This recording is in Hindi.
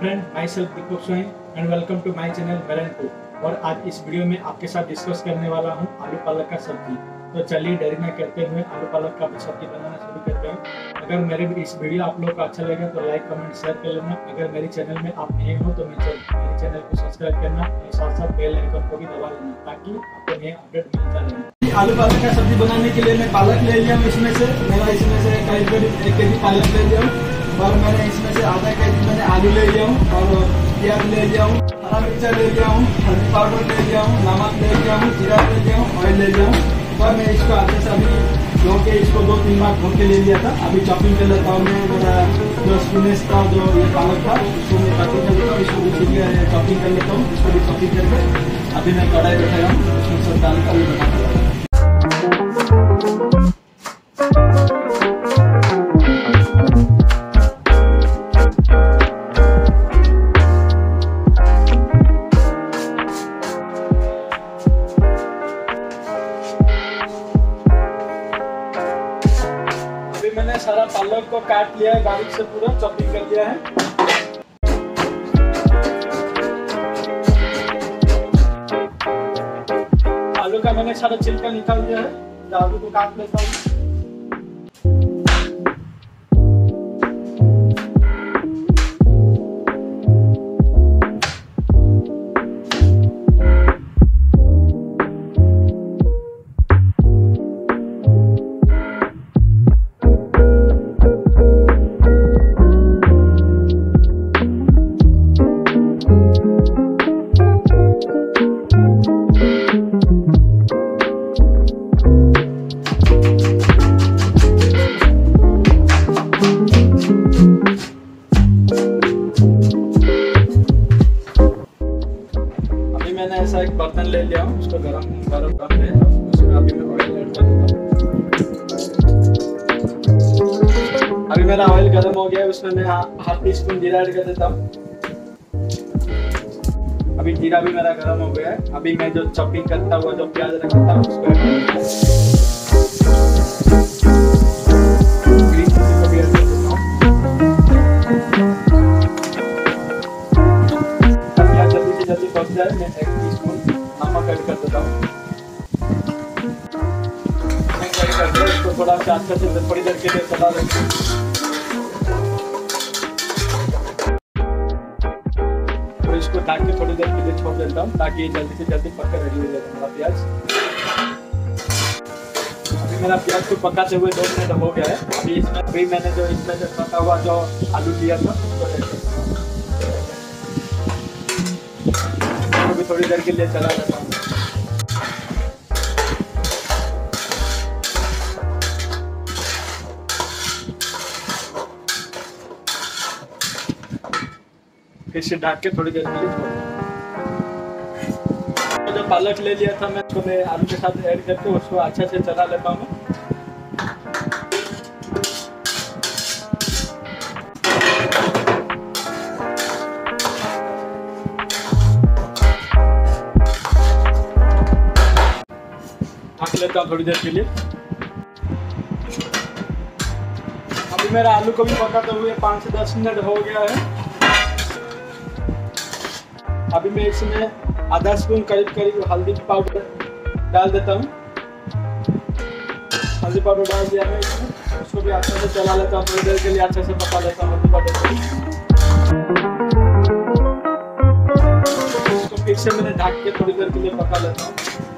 Friend, myself Deepak Soin and welcome to my channel melon food. और आज इस वीडियो में आपके साथ डिस्कस करने वाला हूँ आलू पालक का सब्जी। तो चलिए देरी न करते हुए आलू पालक का सब्जी बनाना शुरू करते हैं। अगर मेरे इस वीडियो आप लोग को अच्छा लगेगा तो लाइक कमेंट शेयर कर लेना। अगर मेरे चैनल में आप नए हो तो मेरे चैनल को सब्सक्राइब करना और साथ साथ बेल आइकन को भी दबा लेना ताकि आपको नए अपडेट मिलता रहे। आलू पालक का सब्जी बनाने के लिए मैं पालक ले लिया हूँ। इसमें से करीब 1 केजी पालक ले लिया हूँ और मैंने इसमें से आधा केजी मैंने आलू ले लिया हूँ और प्याज ले लिया हूँ, हरा मिर्चा ले लिया हूँ, हल्दी पाउडर ले लिया हूँ, नमक ले लिया हूँ, जीरा ले लिया हूँ, ऑयल ले लिया हूँ। और मैं इसको अच्छे से अभी धो के इसको 2-3 बार धो के ले लिया था। अभी चॉपिंग कर लेता हूँ। मैं मेरा जो स्पिनेच था, जो ये पालक था, इसको मैं कटिंग कर लेता हूँ। इसको भी चॉपिंग कर लेता हूँ। इसको भी चॉपिंग करके अभी मैं कढ़ाई बैठाया हूँ, उसमें सब डाल कर अभी बनाता हूँ। मैंने सारा पालक को काट लिया है, बारीक से पूरा चॉपिंग कर लिया है। आलू का मैंने सारा छिलका निकाल दिया है। आलू को काट लेता हूँ। मैंने ऐसा एक बर्तन ले लिया हूँ, उसको गरम कर ले। उसमें अभी मैं ऑयल ऐड कर देता हूँ। अभी मेरा ऑयल गर्म हो गया है, उसमें मैं हाफ टी स्पून जीरा ऐड कर देता हूँ। अभी जीरा भी मेरा गर्म हो गया है। अभी मैं जो चॉपिंग करता हुआ जो प्याज रखा था उसको ऐड कर देता हूँ। जल्दी पक जाए मैं 1 टीस्पून नमक ऐड कर देता हूँ। इसको थोड़ा अच्छे से थोड़ी देर के लिए चला लेते हैं। तो इसको ढक के थोड़ी देर के लिए छोड़ देता हूँ ताकि जल्दी से जल्दी पक कर रेडी हो जाए मेरा प्याज। अभी मेरा प्याज को पकाते हुए 2 मिनट हो गया है। अभी मैंने जो इसमें जो पका हुआ जो आलू लिया था उसको ऐड करता हूँ। थोड़ी देर के लिए चला जाता हूँ। फिर से ढक के थोड़ी देर के लिए छोड़ दूँ। जो पालक ले लिया था मैं उसको मैं आलू के साथ ऐड करके उसको अच्छे से चला लेता हूँ। ढक लेता हूँ थोड़ी देर के लिए। अभी मेरा आलू को भी पकाते हुए 5 से 10 मिनट हो गया है। अभी मैं इसमें आधा स्पून करीब हल्दी पाउडर डाल देता हूँ। हल्दी पाउडर डाल दिया मैं इसमें। उसको भी अच्छे से चला लेता हूँ। थोड़ी देर के लिए अच्छे से पका लेता हूँ हल्दी पाउडर को। इसको फिर से मैंने ढक के थोड़ी देर के लिए पका लेता हूँ।